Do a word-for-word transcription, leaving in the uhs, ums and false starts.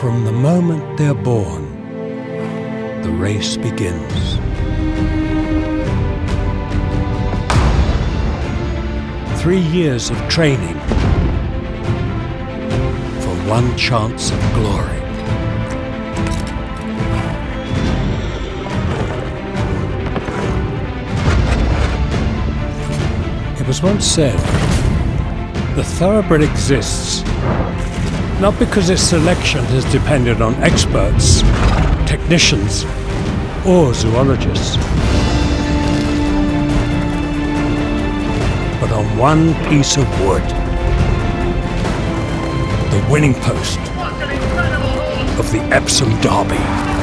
From the moment they're born, the race begins. Three years of training for one chance of glory. It was once said, the thoroughbred exists not because its selection has depended on experts, technicians, or zoologists, but on one piece of wood, the winning post of the Epsom Derby.